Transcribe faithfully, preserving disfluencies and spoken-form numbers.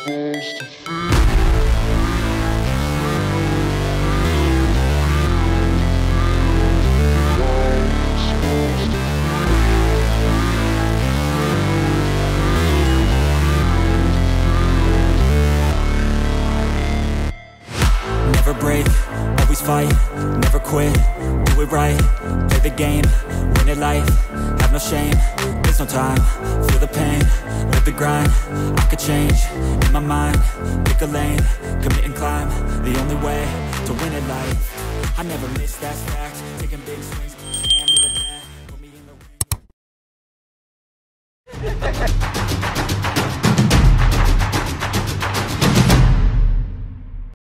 supposed to feel. Never break, always fight, never quit, do it right, play the game, win it life, have no shame, there's no time, feel the pain, live the grind, I could change, in my mind, pick a lane, commit and climb, the only way to win it life, I never miss, that's fact, taking big swings.